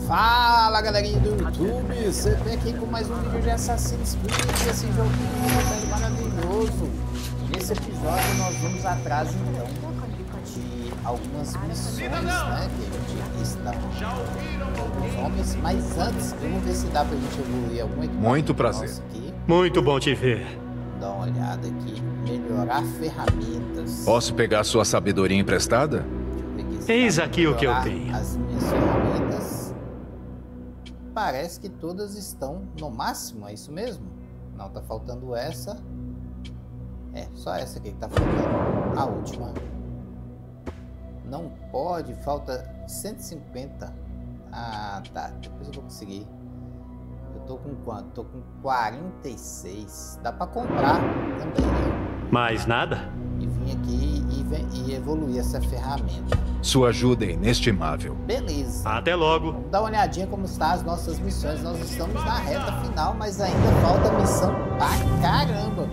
Fala galerinha do YouTube, você vem aqui com mais um vídeo de Assassin's Creed, esse joguinho maravilhoso. Nesse episódio nós vamos atrás então de algumas missões, né, que a gente está com alguns homens, mas antes vamos ver se dá pra gente evoluir algum equipamento. Muito prazer. Aqui. Muito bom te ver. Dá uma olhada aqui, melhorar ferramentas. Posso pegar sua sabedoria emprestada? Eis aqui o que eu tenho. As minhas ferramentas. Parece que todas estão no máximo, é isso mesmo? Não, tá faltando essa. É, só essa aqui que tá faltando. A última. Não pode, falta 150. Ah, tá. Depois eu vou conseguir. Eu tô com quanto? Tô com 46. Dá pra comprar também, né? Mais nada? E vim aqui e evoluir essa ferramenta. Sua ajuda é inestimável. Beleza. Até logo. Vamos dar uma olhadinha como estão as nossas missões. Nós estamos na reta final, mas ainda falta missão pra caramba.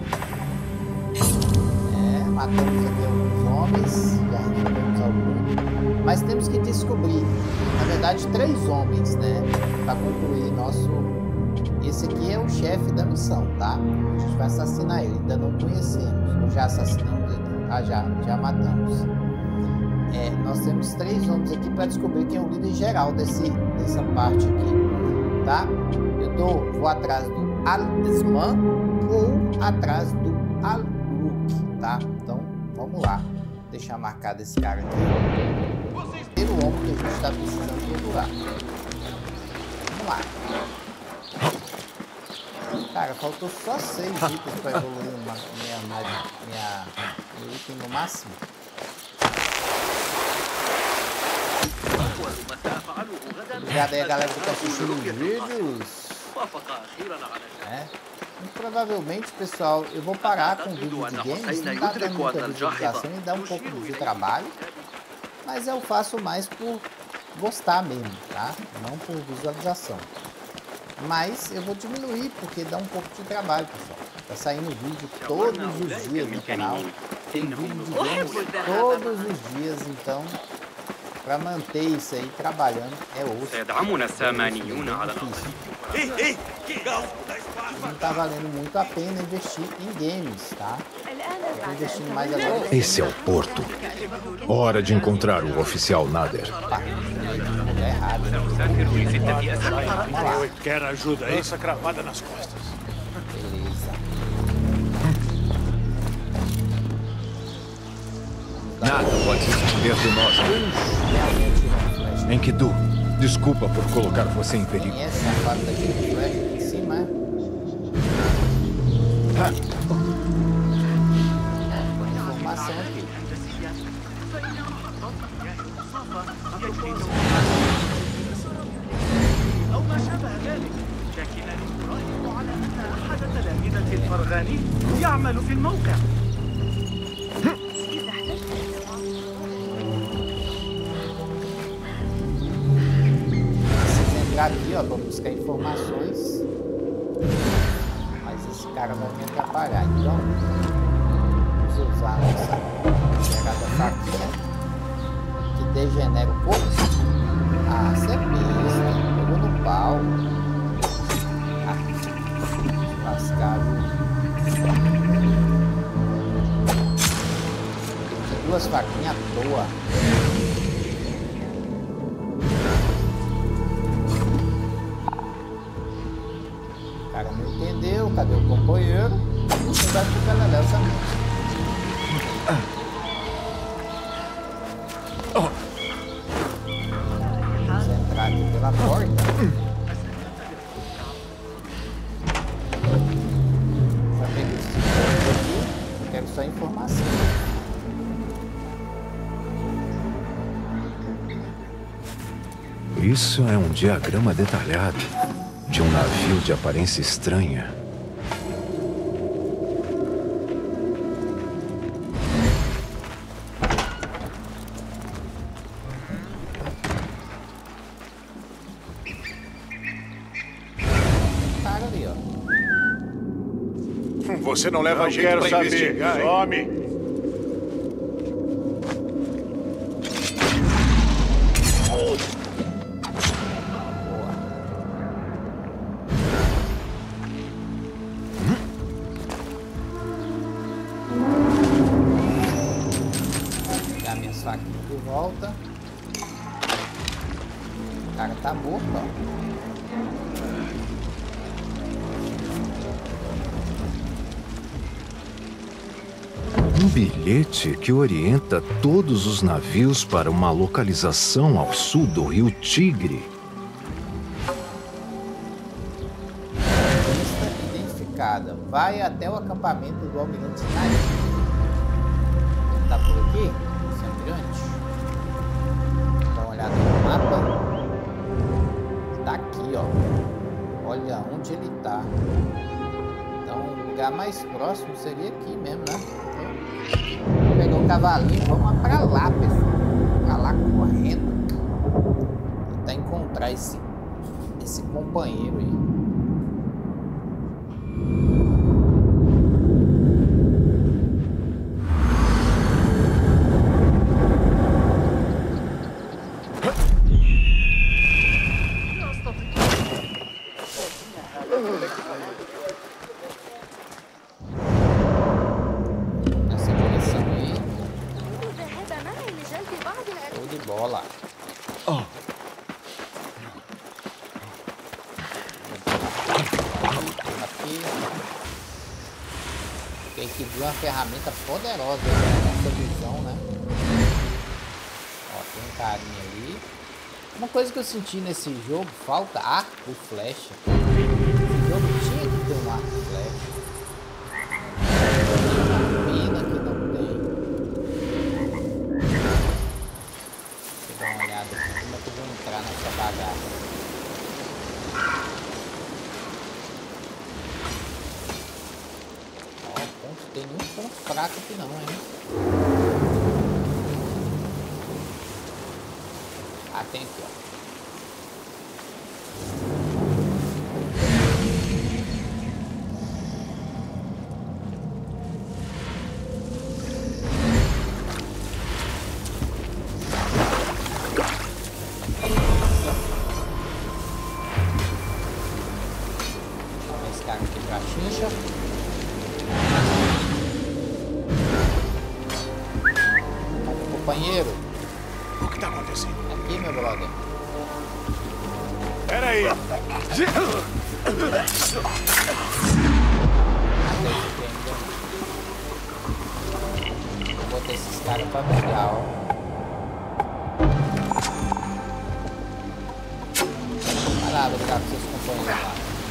É, matamos aqui alguns homens, já resolvemos alguns. Mas temos que descobrir, na verdade, 3 homens, né? Pra concluir nosso... Esse aqui é o chefe da missão, tá? A gente vai assassinar ele, ainda não conhecemos. Ou já assassinamos ele? Ah, já matamos. É, nós temos 3 homens aqui para descobrir quem é o líder geral dessa parte aqui, tá? Vou atrás do Aldisman ou atrás do Aluk, tá? Então, vamos lá. Deixar marcado esse cara aqui. Primeiro homem que a gente está precisando procurar. Vamos lá. Cara, faltou só 6 itens para evoluir meu item no máximo. Obrigado aí a galera que está assistindo os vídeos. E provavelmente, pessoal, eu vou parar com o vídeo de games. Não tá dando muita visualização e dá um pouco de trabalho. Mas eu faço mais por gostar mesmo, tá? Não por visualização. Mas eu vou diminuir porque dá um pouco de trabalho, pessoal. Tá saindo vídeo todos os dias no canal. Tem vídeo de games todos os dias, então para manter isso aí trabalhando é osso. Não tá valendo muito a pena investir em games, tá? Eu tô investindo mais agora. Esse é o porto. Hora de encontrar o oficial Nader. Tá, é errado. Vamos lá. Quer ajuda aí? Essa cravada nas costas. Beleza. Nada pode se esconder de nós. Enkidu, desculpa por colocar você em perigo. Conhece a parte daquele flash aqui em cima, é? Informação aqui. أو ما شابه ذلك، لكنني أراهن على أن أحد تلامذة الفرغاني يعمل في الموقع. Vocês entrar aqui, ó, para buscar informações. Mas esse cara vai me atrapalhar, então vamos usar a nossa chegada faquinha que degenera o corpo. Ah, você é besta, pegou no pau. Ah, lascar, viu? 2 faquinhas à toa. O cara não entendeu, cadê o companheiro? Você vai ficar na dessa mesmo. Vamos entrar aqui pela porta. Já peguei esse ponto aqui, eu quero só informação. Isso é um diagrama detalhado de um navio de aparência estranha. Cara ali, ó. Você não leva jeito pra investigar, hein? Some! volta. O cara tá morto, ó. Um bilhete que orienta todos os navios para uma localização ao sul do rio Tigre. Pista identificada. Vai até o acampamento do Almirante Nari. Tá por aqui? Esse almirante. Dá uma olhada no mapa. Tá aqui, ó. Olha onde ele tá. Então o lugar mais próximo seria aqui mesmo, né? Vou pegar um cavalinho, vamos pra lá, pessoal. Pra lá correndo. Tentar encontrar esse companheiro aí. Uma ferramenta poderosa nessa visão, né? Ó, tem um carinha ali. Uma coisa que eu senti nesse jogo, falta arco e flecha. Esse jogo tinha que ter um arco e flecha. Pena que não tem. Deixa eu dar uma olhada aqui como é que eu vou entrar nessa bagaça. Tem nenhum ponto fraco aqui não, hein? Ah, tem aqui, ó. Esse cara aqui pra chincha. Companheiro. O que tá acontecendo? Aqui, meu brother. Pera aí. Vou botar esses caras pra brigar, ó. Vai lá brigar com seus companheiros lá.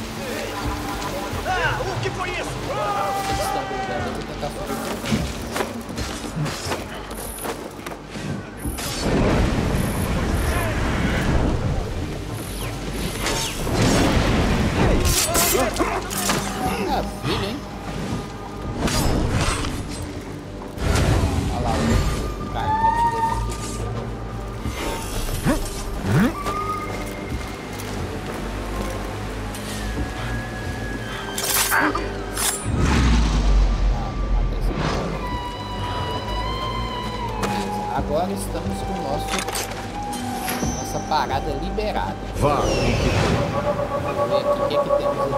Ah, o que foi isso? Eles estão brigando, eu vou tentar fazer tudo. Maravilha, hein? Olha lá o cara que atirou aqui. Agora estamos com nossa parada liberada. Vá. Vamos ver aqui o que temos aqui.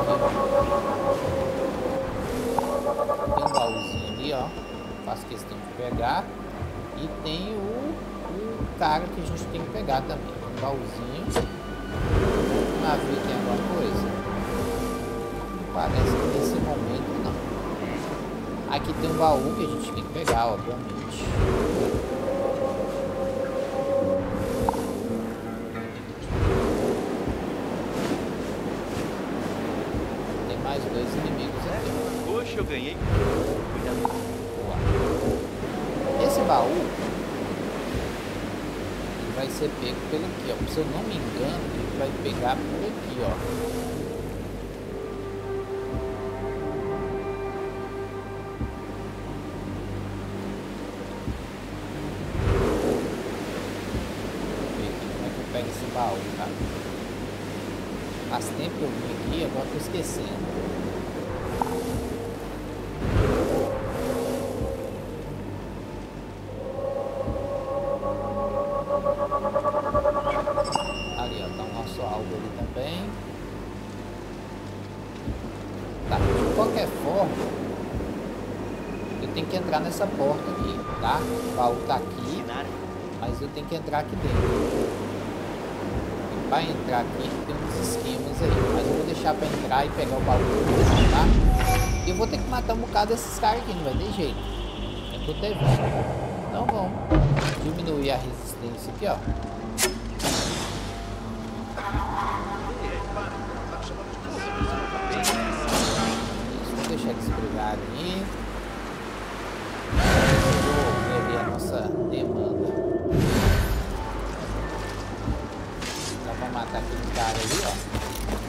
Tem um baúzinho ali, ó. Faço questão de pegar. E tem o cara que a gente tem que pegar também. Um baúzinho. O navio tem alguma coisa? Não parece que nesse momento não. Aqui tem um baú que a gente tem que pegar, obviamente. Mais dois inimigos aqui. Poxa, eu ganhei. Boa. Esse baú ele vai ser pego pelo aqui, ó. Se eu não me engano, ele vai pegar por aqui, ó. Vamos ver aqui como é que eu pego esse baú, cara. Faz tempo que eu vim aqui, agora eu tô esquecendo. Ali, ó, tá o nosso alvo ali também. Tá, de qualquer forma, eu tenho que entrar nessa porta aqui, tá? O baú tá aqui. Mas eu tenho que entrar aqui dentro. E para entrar aqui tem uns esquemas aí. Mas eu vou deixar para entrar e pegar o baú, tá? E eu vou ter que matar um bocado desses caras aqui, não vai ter jeito. Eu tô até vendo. Então vamos diminuir a resistência aqui, ó. Vou deixar eles brigarem aí. Vou ver ali a nossa demanda. Dá pra matar aquele cara ali, ó.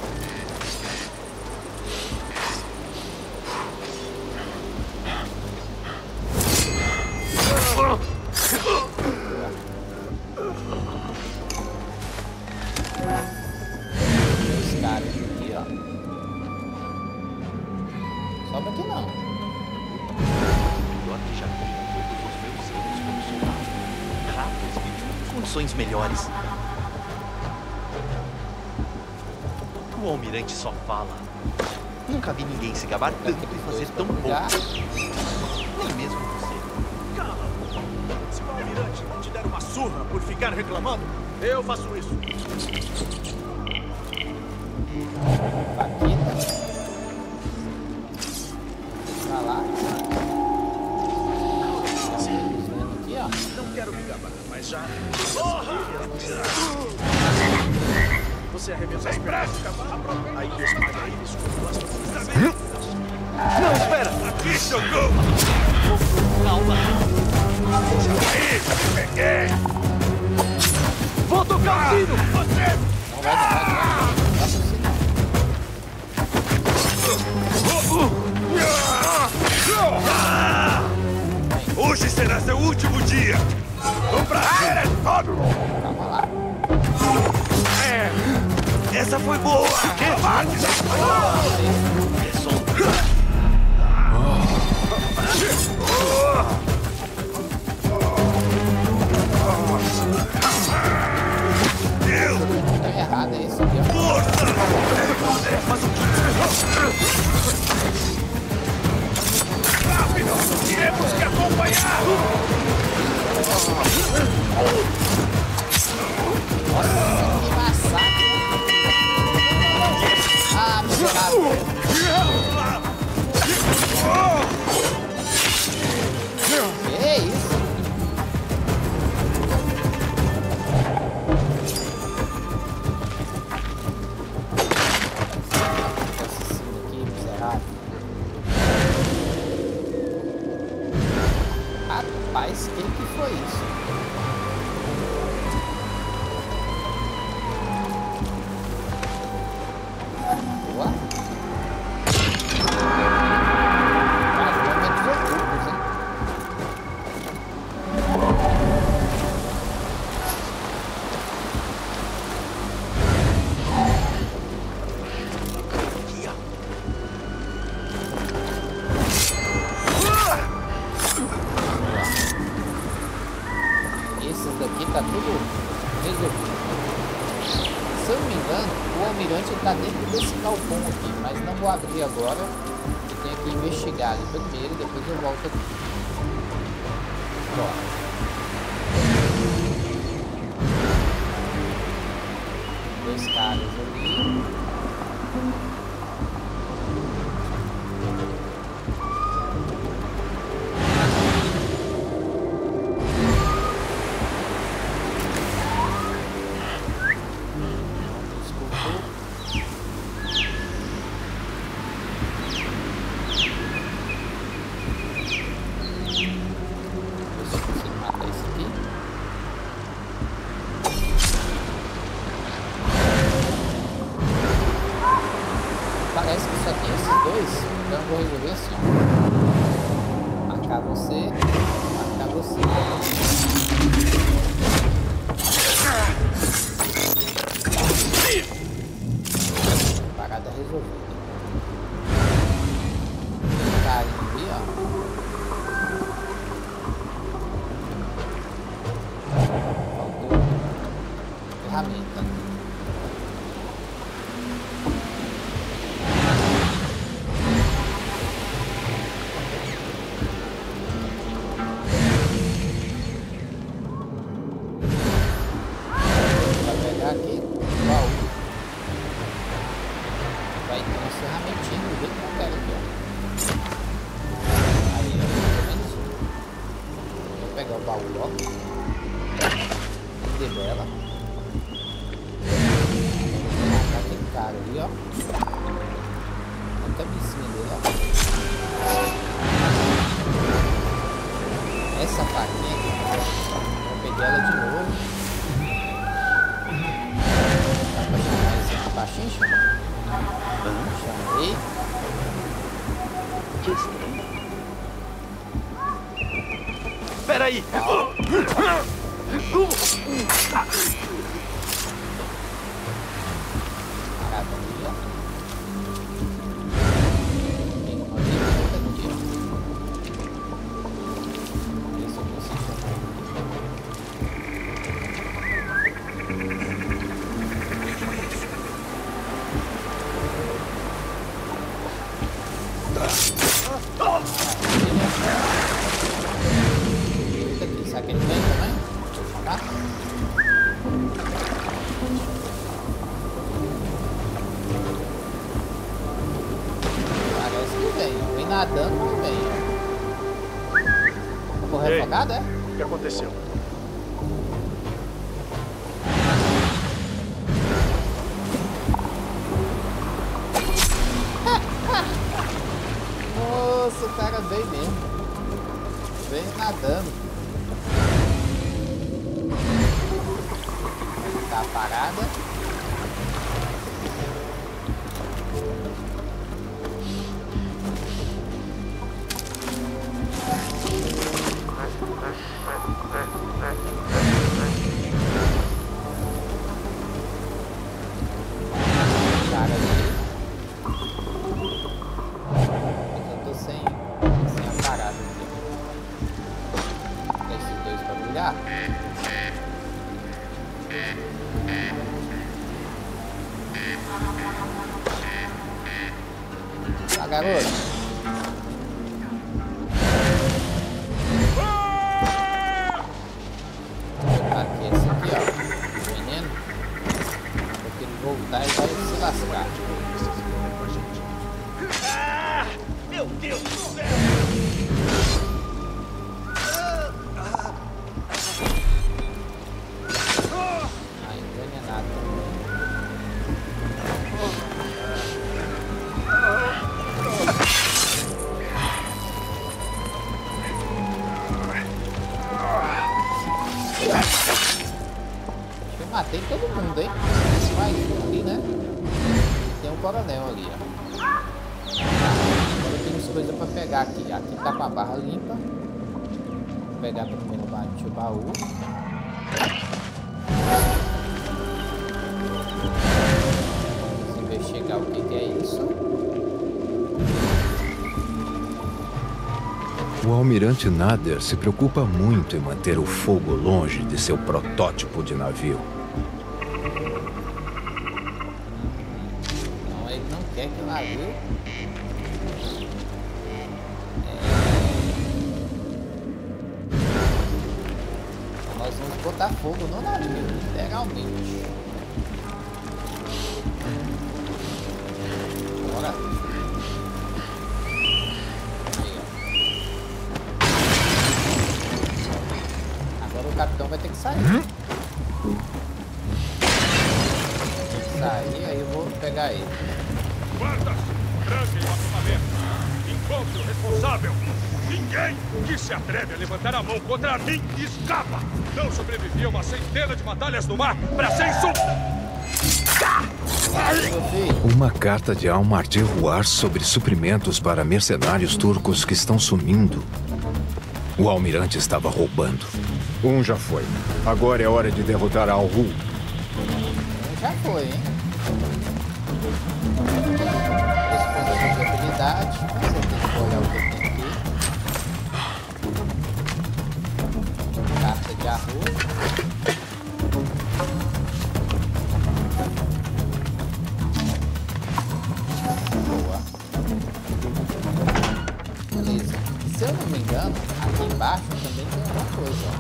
Esse cara aqui, ó. Sobe aqui não. Eu já com todos os meus anos como soldado. Kratos vive em condições melhores. O almirante só fala. Nunca vi ninguém se gabar tanto e fazer tão pouco. Nem mesmo você. Cala! Se o almirante não te der uma surra por ficar reclamando, eu faço isso. Vaquita. Pra lá. Aqui, ó. Não quero me gabar, mas já... Você arrebenta as pernas do cavalo, aí esmaga eles com duas mãos. Não, espera! Aqui, seu gol! Calma! Aí, peguei! Vou tocar o sino! Você! Não vai. Nossa, assim não. Hoje será seu último dia! Vamos pra cima! Calma lá. Essa foi boa! Tá errado, é isso aqui, ó. Rápido! Temos que acompanhar! Nossa, que massacre. Ah, miserável. Que isso? Assassino aqui, miserável. Rapaz, que foi isso? Boa. Mais momentos ocultos, hein? Esses daqui tá tudo resolvido. Se eu não me engano, o almirante está dentro desse galpão aqui, mas não vou abrir agora. Eu tenho que investigar ali primeiro, depois eu volto aqui. Bora. Dois caras ali. Parece que só tem esses dois, então eu vou resolver assim, ó. Marcar você, marcar você. Parada resolvida. Carinho ali, ó. Faltou ferramenta. ó. De bela. Matar aquele cara ali, ó. A cabecinha dele, ó. Essa faquinha aqui, eu peguei ela de novo. Dá pra chamar esse aqui baixinho? Chamei. Peraí! Parada ali, ó. Tem uma ali, outra aqui, ó. Ver se eu consigo chamar ele. Será que ele vem também? Deixa eu chamar. Parece que vem, ó. Vem nadando, mas vem, ó. Correu afogado, é? O que aconteceu? Nossa, o cara veio mesmo. Vem nadando. Tá parada. Cara ali. Eu tô sem a parada aqui. Esses dois pra brilhar. Tá, garoto. Aqui, esse aqui, ó. O menino. Porque ele voltar e vai se lascar. Meu Deus do céu! Ai, não ganha nada. Eu matei todo mundo, hein? Mais um ali, né? Tem um coronel ali, ó. Agora temos coisas pra pegar aqui. Aqui tá com a barra limpa. Vou pegar primeiro o baú. Vamos investigar o que é isso. O almirante Nader se preocupa muito em manter o fogo longe de seu protótipo de navio. Não, ele não quer que o navio... Nós vamos botar fogo no navio, literalmente. Bora. Aí, ó. Agora o capitão vai ter que sair. Tem que sair, aí eu vou pegar ele. Guardas, tranquem o acampamento. Encontre o responsável. Ninguém que se atreve a levantar a mão contra mim escapa. Não sobrevivi a uma centena de batalhas no mar para ser insulto. Meu filho. Uma carta de Al-Mardir-Ruar sobre suprimentos para mercenários turcos que estão sumindo. O almirante estava roubando. Um já foi. Agora é hora de derrotar Al-Ghul. Já foi, hein? Esse ponto de habilidade. Você tem que olhar o que tem aqui. Carta de arroz. Boa. Beleza. Se eu não me engano, aqui embaixo também tem alguma coisa, ó.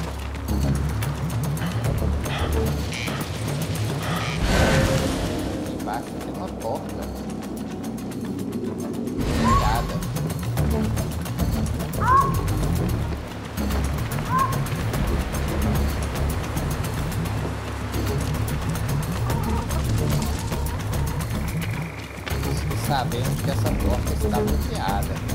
Aqui embaixo tem uma porta. Fechada. sabemos que essa porta está bloqueada.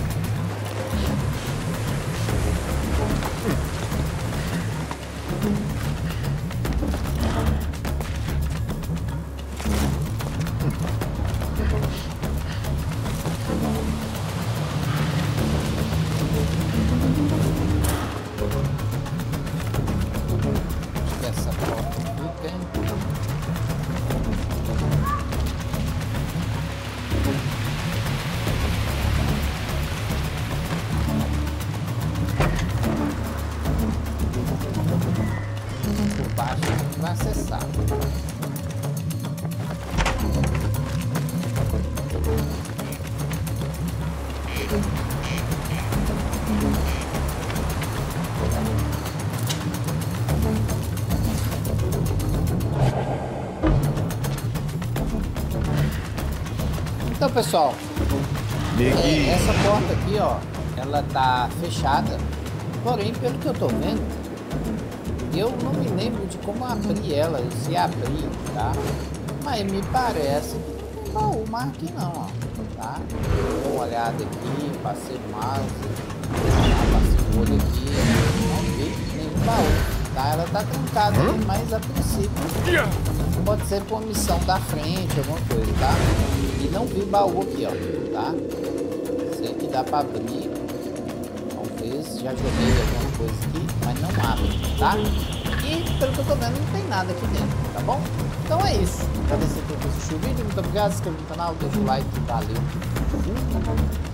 Então, pessoal, essa porta aqui, ó, ela tá fechada. Porém, pelo que eu tô vendo, eu não me lembro de como abrir ela, se abrir, tá? Mas me parece que não tem baú mais aqui não, ó, tá? Dou uma olhada aqui, passei o mouse, passei o olho aqui, não vi nenhum baú, tá? Ela tá trancada ali, mas a princípio pode ser por missão da frente, alguma coisa, tá? E não vi baú aqui, ó, tá? Sei que dá pra abrir. Talvez já joguei alguma coisa aqui, mas não abre, tá? E pelo que eu tô vendo, não tem nada aqui dentro, tá bom? Então é isso. Agradecer por assistir o vídeo, muito obrigado, se inscreva no canal, deixa o like, valeu.